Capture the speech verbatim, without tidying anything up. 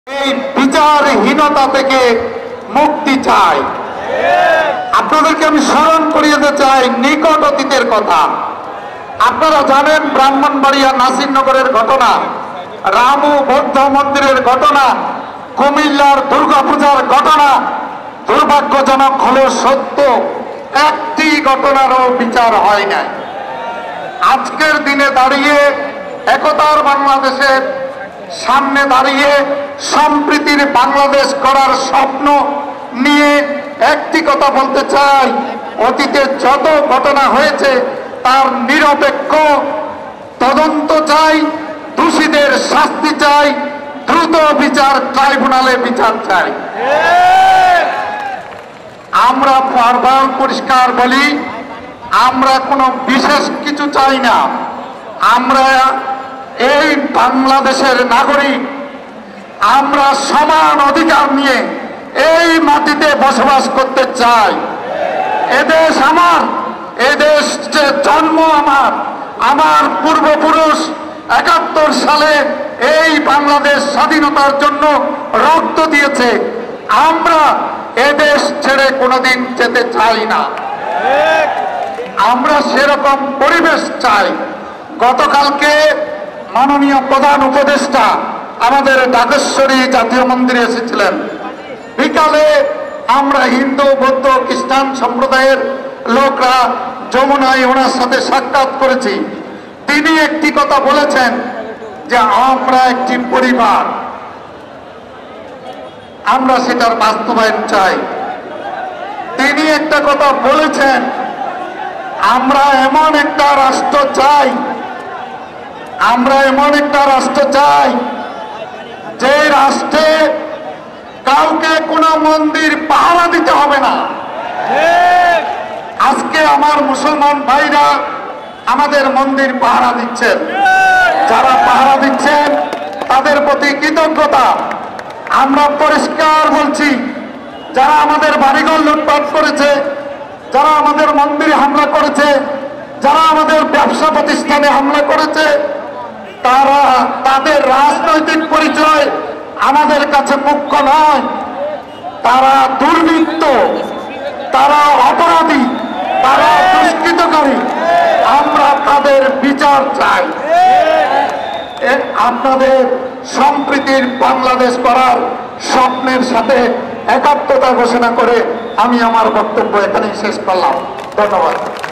এই বিচারহীনতা থেকে মুক্তি চাই। আপনাদেরকে আমি স্মরণ করিয়ে দিতে চাই নিকট অতীতের কথা। আপনারা জানেন ব্রাহ্মণবাড়িয়া নাসিরনগরের ঘটনা, রামু বৌদ্ধ মন্দিরের ঘটনা, কুমিল্লার দুর্গাপূজার ঘটনা। দুর্ভাগ্যজনক হলেও সত্য, একটি ঘটনারও বিচার হয় না। আজকের দিনে দাঁড়িয়ে একতার বাংলাদেশের সামনে দাঁড়িয়ে সম্প্রীতির বাংলাদেশ করার স্বপ্ন নিয়ে একটি কথা বলতে চাই, অতীতে যত ঘটনা হয়েছে তার নিরপেক্ষ তদন্ত চাই, দোষীদের শাস্তি চাই, দ্রুত বিচার ট্রাইব্যুনালে বিচার চাই। আমরা বারবার পরিষ্কার বলি, আমরা কোনো বিশেষ কিছু চাই না। আমরা এই বাংলাদেশের নাগরিক, আমরা সমান অধিকার নিয়ে এই মাটিতে বসবাস করতে চাই। এদেশ আমার, এদেশ যে জন্ম আমার, আমার পূর্বপুরুষ একাত্তর সালে এই বাংলাদেশ স্বাধীনতার জন্য রক্ত দিয়েছে। আমরা এদেশ ছেড়ে কোনোদিন যেতে চাই না। আমরা সেরকম পরিবেশ চাই। গতকালকে মাননীয় প্রধান উপদেষ্টা আমাদের ঢাকেশ্বরী জাতীয় মন্দিরে এসেছিলেন। বিকালে আমরা হিন্দু বৌদ্ধ খ্রিস্টান সম্প্রদায়ের লোকরা যমুনায় ওনার সাথে সাক্ষাৎ করেছি। তিনি একটি কথা বলেছেন যে আমরা একটি পরিবার, আমরা সেটার বাস্তবায়ন চাই। তিনি একটা কথা বলেছেন, আমরা এমন একটা রাষ্ট্র চাই, আমরা এমন একটা রাষ্ট্র চাই যে রাষ্ট্রে কাউকে কোনো মন্দির পাহারা দিতে হবে না। আজকে আমার মুসলমান ভাইরা আমাদের মন্দির পাহারা দিচ্ছেন। যারা পাহারা দিচ্ছেন তাদের প্রতি কৃতজ্ঞতা। আমরা পরিষ্কার বলছি, যারা আমাদের বাড়িঘর লুটপাট করেছে, যারা আমাদের মন্দিরে হামলা করেছে, যারা আমাদের ব্যবসা প্রতিষ্ঠানে হামলা করেছে, তারা তাদের রাজনৈতিক পরিচয় আমাদের কাছে মুখ্য নয়। তারা দুর্বৃত্ত, তারা অপরাধী, তারা দুষ্কৃতকারী। আমরা তাদের বিচার চাই। আপনাদের সম্প্রীতির বাংলাদেশ করার স্বপ্নের সাথে একাত্মতা ঘোষণা করে আমি আমার বক্তব্য এখানেই শেষ করলাম। ধন্যবাদ।